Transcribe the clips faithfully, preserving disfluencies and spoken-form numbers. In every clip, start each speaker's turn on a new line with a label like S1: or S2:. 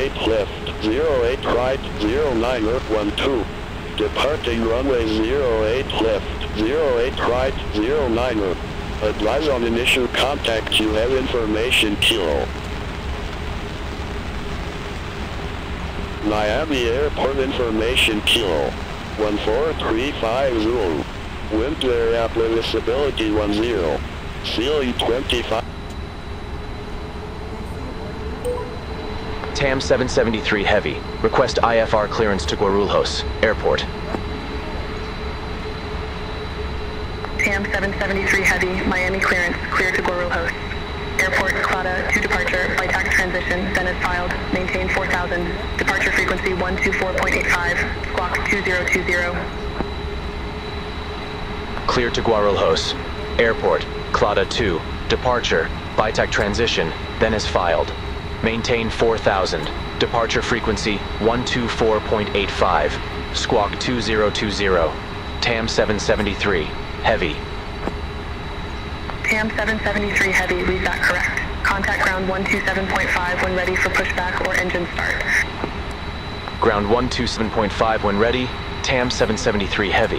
S1: eight left, zero eight right, zero nine er, one two. Departing runway zero eight left, zero eight right, zero nine er. Advise on initial contact, you have information kilo. Miami Airport information kilo. one four three five zero. Wind variable visibility one zero. Ceiling twenty-five.
S2: T A M seven seventy-three Heavy. Request I F R clearance to Guarulhos Airport.
S3: T A M seven seventy-three Heavy, Miami clearance, clear to Guarulhos. Airport, Clada, to departure, flight tax transition, then as filed, maintain four thousand, departure frequency one two four point eight five, squawk two zero two zero.
S2: Clear to Guarulhos. Airport, Clada two, departure, V TAC transition, then as filed. Maintain four thousand, departure frequency one two four point eight five, squawk two zero two zero. T A M seven seventy-three, Heavy.
S3: T A M seven seventy-three Heavy, read that correct. Contact ground one two seven point five when ready for pushback or engine start.
S2: Ground one two seven point five when ready, T A M seven seventy-three Heavy.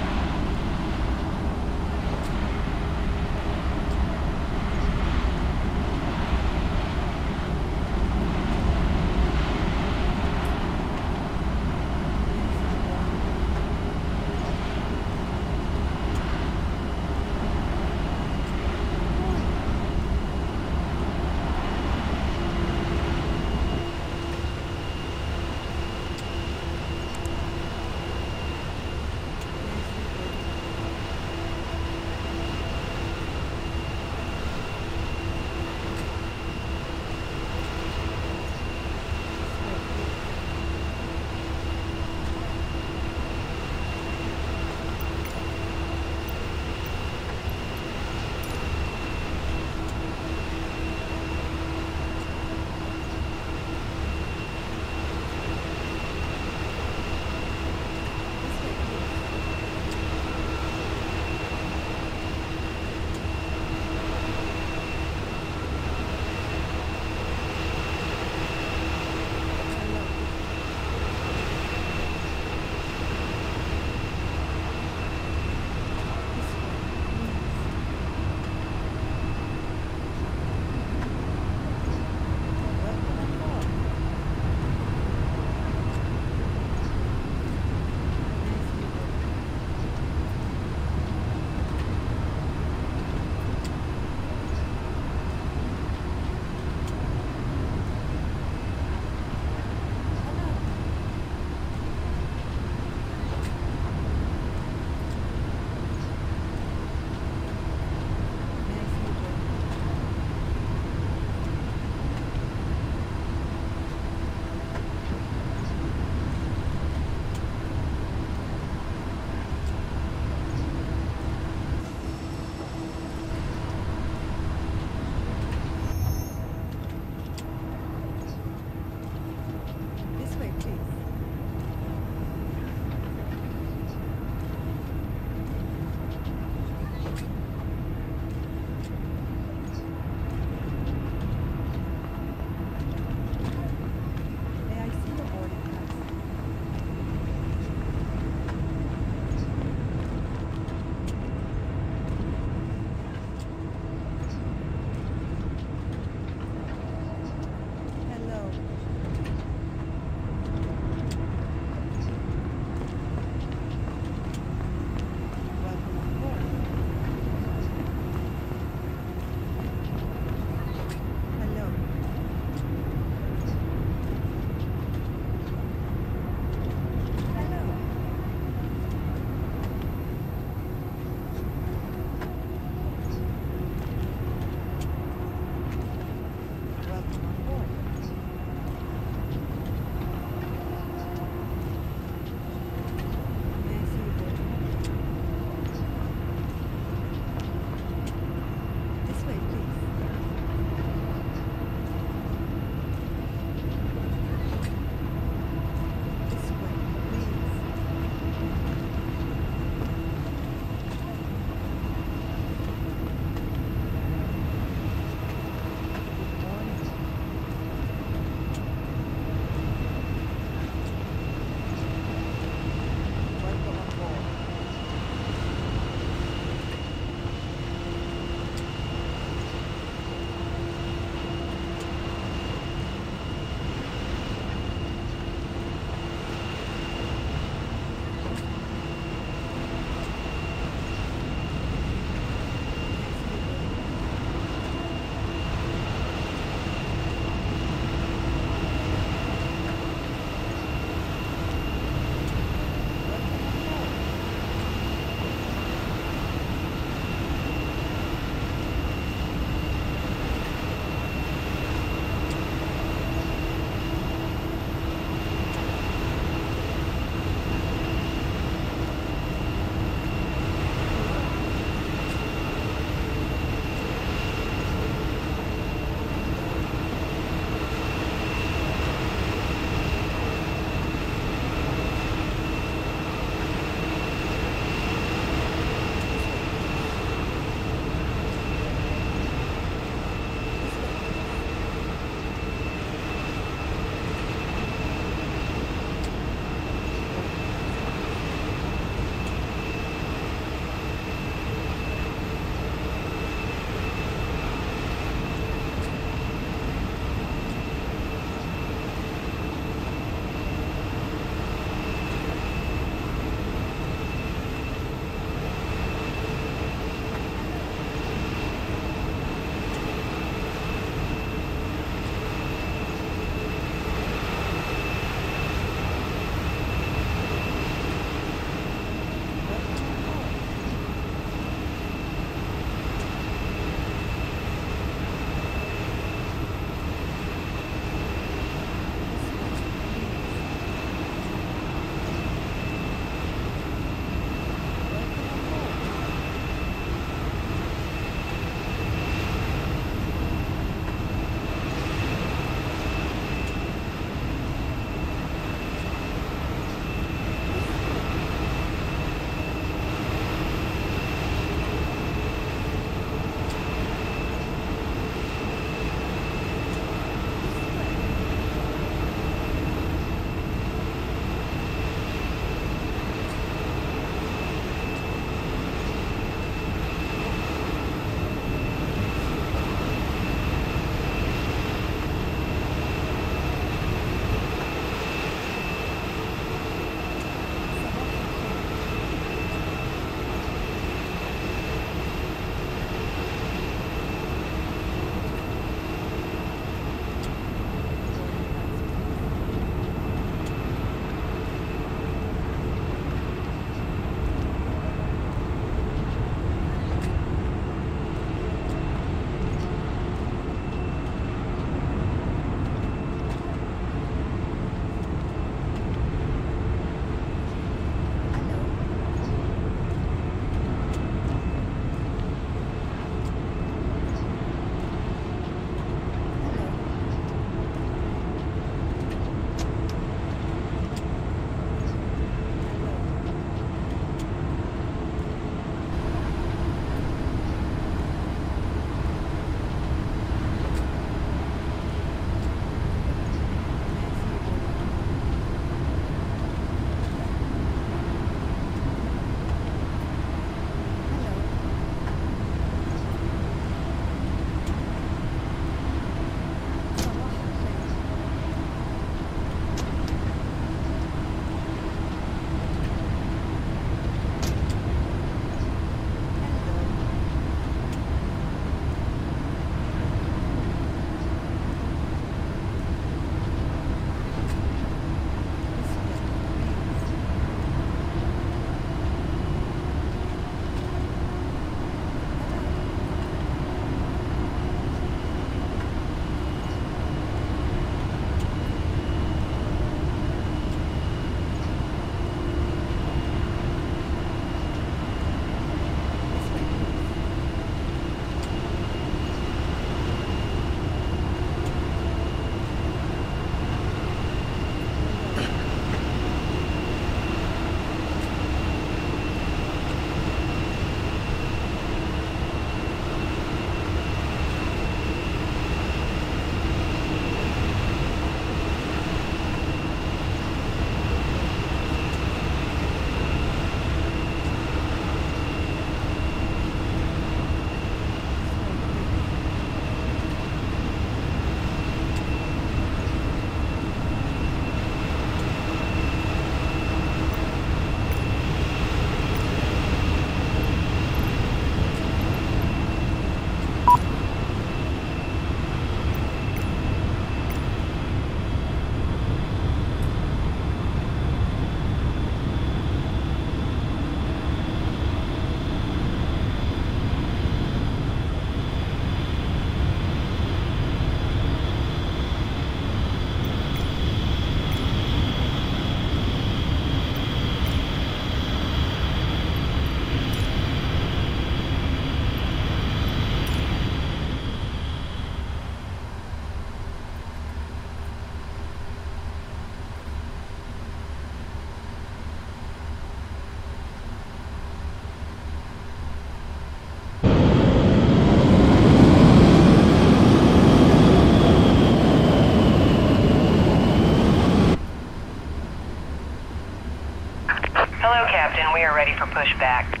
S4: Hello, Captain. We are ready for pushback.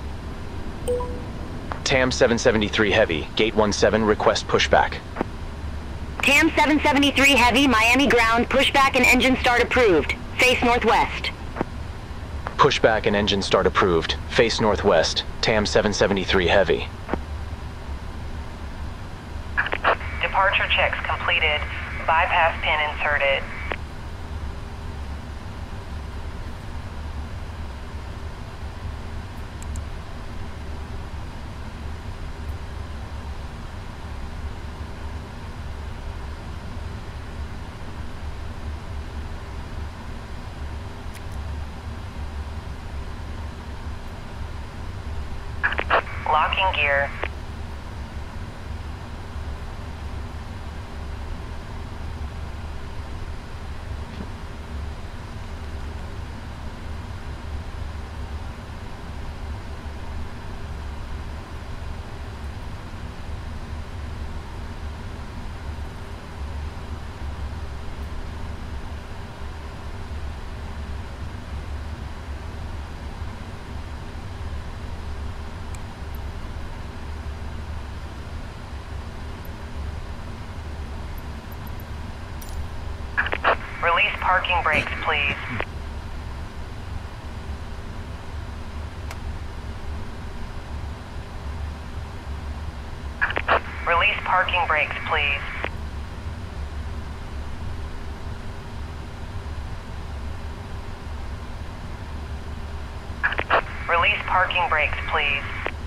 S2: T A M seven seventy-three Heavy, Gate one seven, request pushback.
S5: T A M seven seventy-three Heavy, Miami ground, pushback and engine start approved. Face northwest.
S2: Pushback and engine start approved. Face northwest. T A M seven seventy-three Heavy.
S4: Departure checks completed. Bypass pin inserted. Locking gear. Release parking brakes, please. Release parking brakes, please. Release parking brakes, please.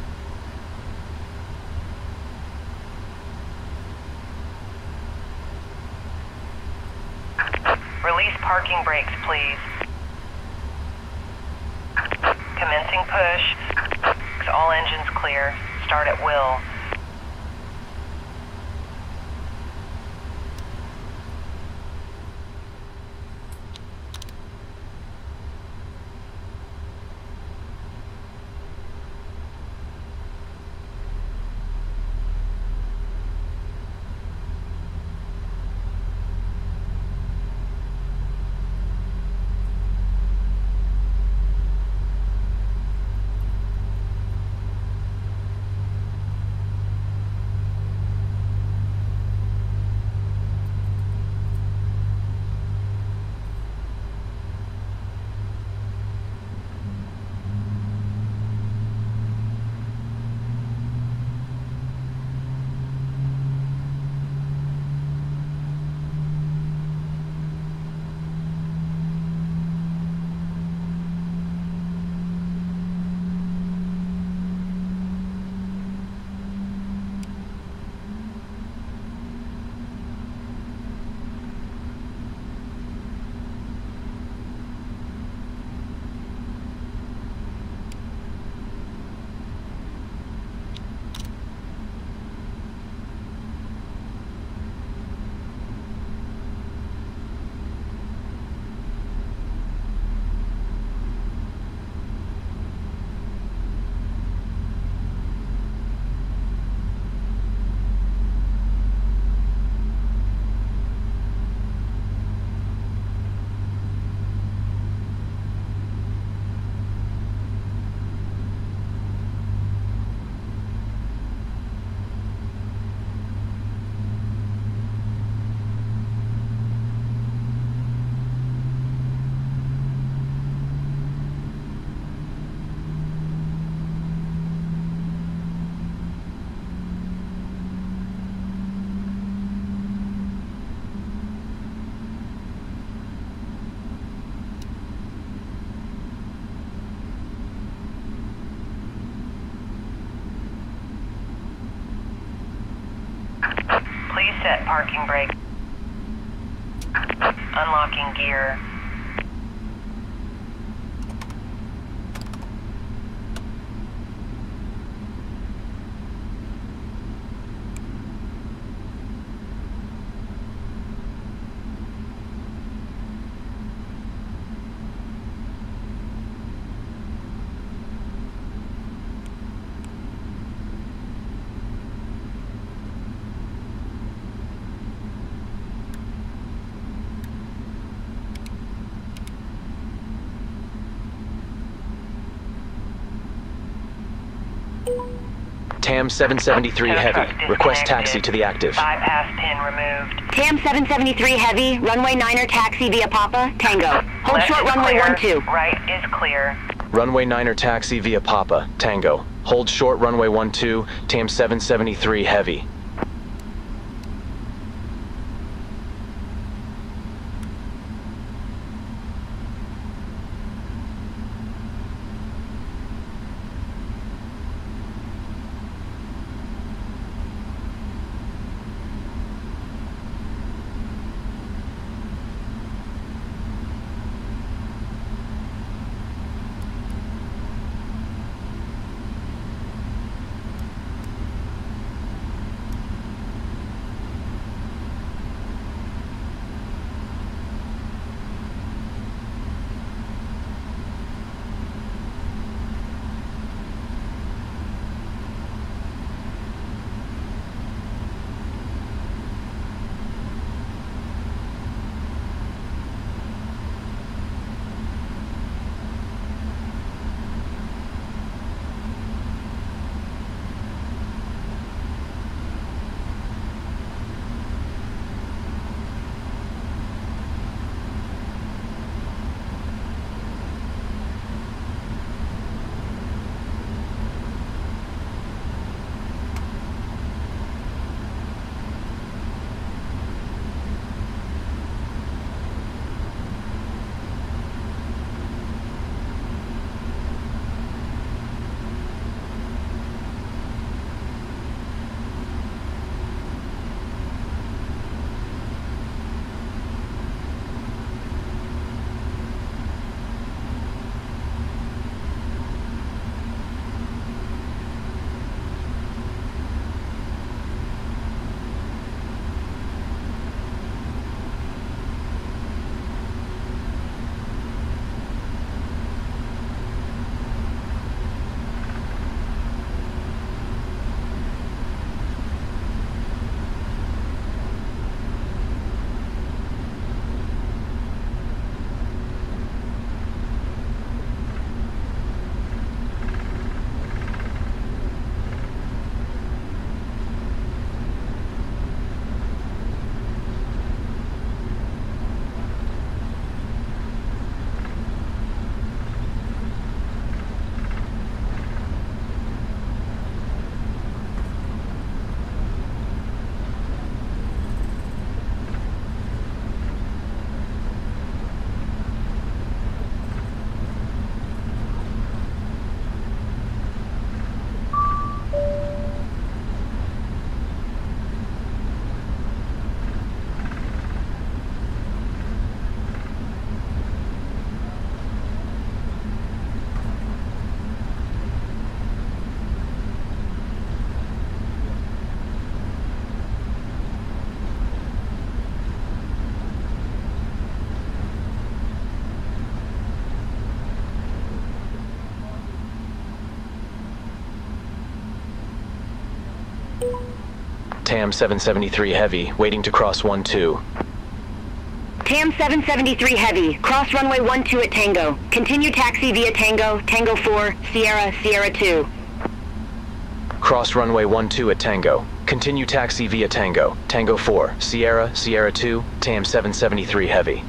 S4: Release parking brakes, please. Commencing push. All engines clear. Start at will. Please set parking brake. Unlocking gear.
S2: T A M seven seventy-three
S4: Tow
S2: Heavy.
S4: truck
S2: Request
S4: disconnected.
S2: taxi to the active.
S4: Bypass pin removed.
S5: T A M seven seventy-three Heavy, runway niner taxi via Papa, Tango. Hold
S4: Left
S5: short
S4: is
S5: runway
S4: clear.
S5: one two.
S4: Right is clear.
S2: Runway niner taxi via Papa, Tango. Hold short runway one two, T A M seven seventy-three Heavy. T A M seven seventy-three Heavy, waiting to cross one two.
S5: T A M seven seventy-three Heavy, cross runway one two at Tango. Continue taxi via Tango, Tango four, Sierra, Sierra two.
S2: Cross runway one two at Tango. Continue taxi via Tango, Tango four, Sierra, Sierra two, T A M seven seventy-three Heavy.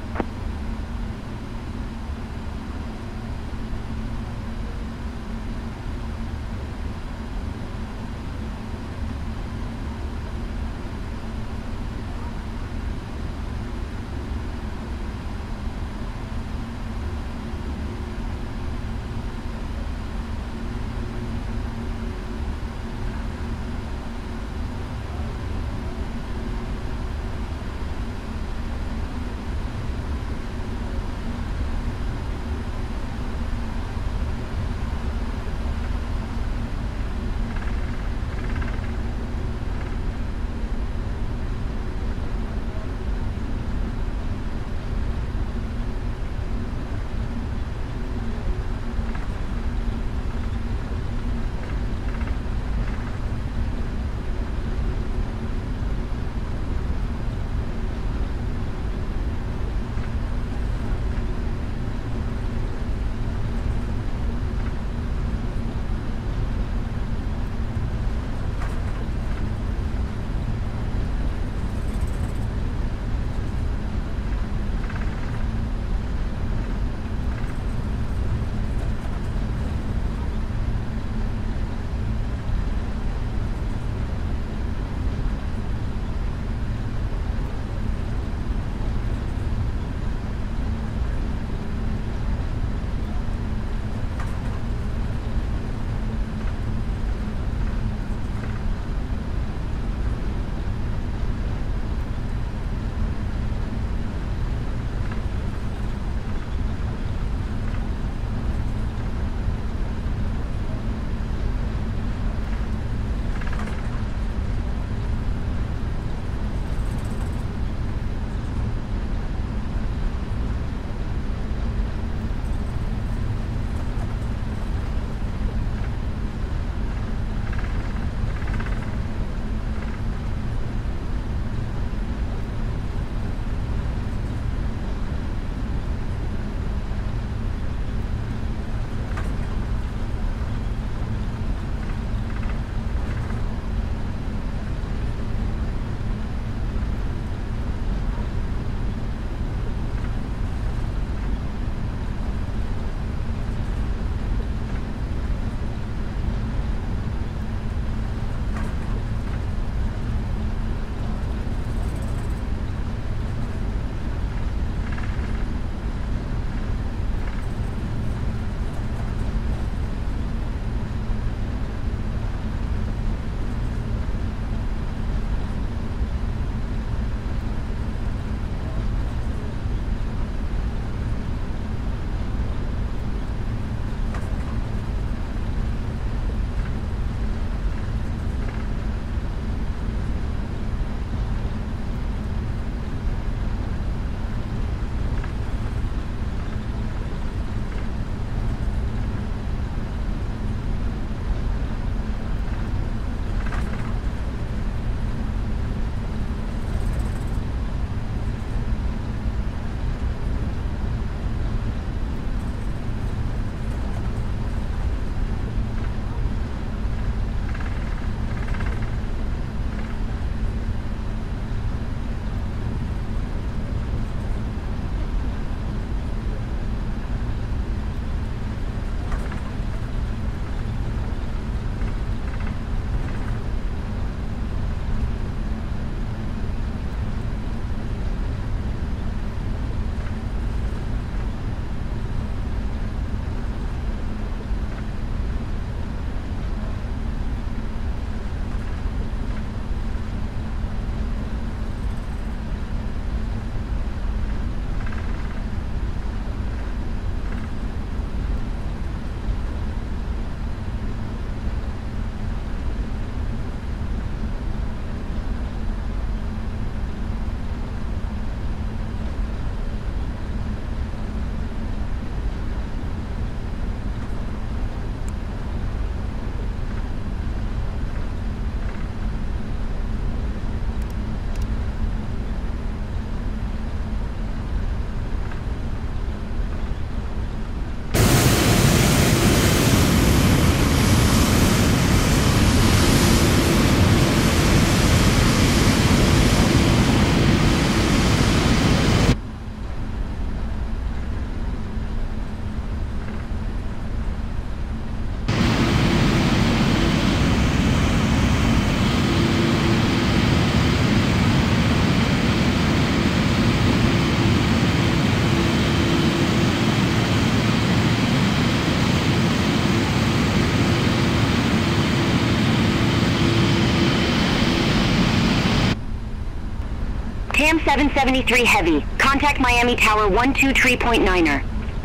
S5: TAM seven seventy-three Heavy. Contact Miami Tower one two three point niner.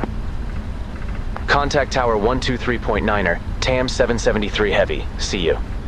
S2: Contact Tower one two three point niner. TAM seven seventy-three Heavy. See you.